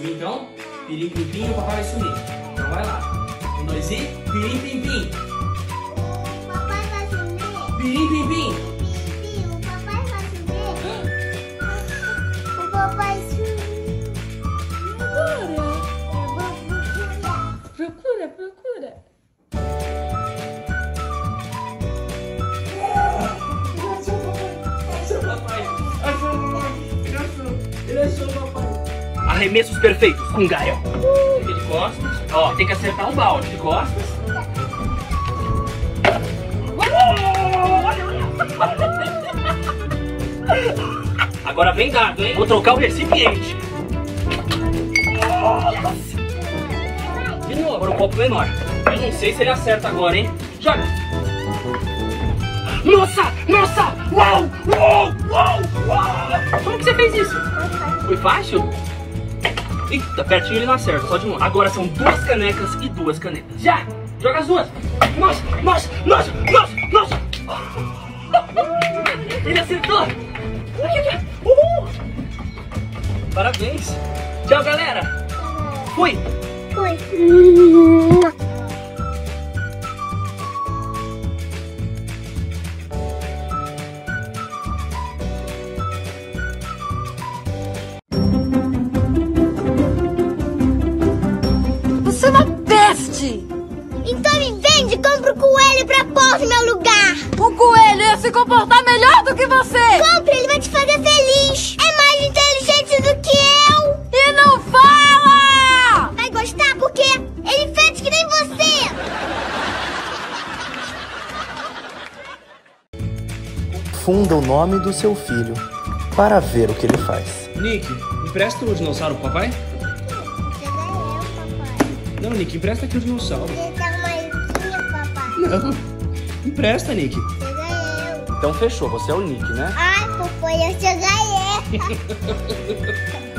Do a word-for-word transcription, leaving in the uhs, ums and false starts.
sumir então? Pirim, pim, pim, o papai vai sumir. Então vai lá. Um, dois e... Pirim, pim, pim. O papai vai sumir. Pirim, pim, pim. Pim, o papai vai sumir. O papai sumiu. Procura, procura. Achou, papai. Achou, papai. Ele achou. Ele achou, papai. Arremessos perfeitos com Gael. Fica de costas. Ó, tem que acertar o balde de costas. Agora vem dado, hein? Vou trocar o recipiente. De novo, agora um copo menor. Eu não sei se ele acerta agora, hein? Joga! Nossa! Nossa! Uau! Uau! Uau! Uau! Como que você fez isso? Foi fácil? Eita, pertinho ele não acerta, só de um. Agora são duas canecas e duas canetas. Já! Joga as duas! Nossa! Nossa! Nossa! Nossa! Nossa! Ele acertou! Aqui, aqui! Uhul! Parabéns! Tchau, galera! Fui! Foi. Você é uma peste! Então me vende e compra o coelho pra pôr no meu lugar. O coelho ia se comportar melhor do que você! Compre, ele vai te fazer feliz. É mais inteligente do que eu. E não fala! Vai gostar porque ele fez que nem você. Funda o nome do seu filho para ver o que ele faz. Nick, empresta o dinossauro pro papai? Chega eu, papai. Não, Nick, empresta aqui o dinossauro. Ele tá uma iquinha, papai. Não, empresta, Nick. Chega eu. Então fechou, você é o Nick, né? Ai, papai, eu chega eu.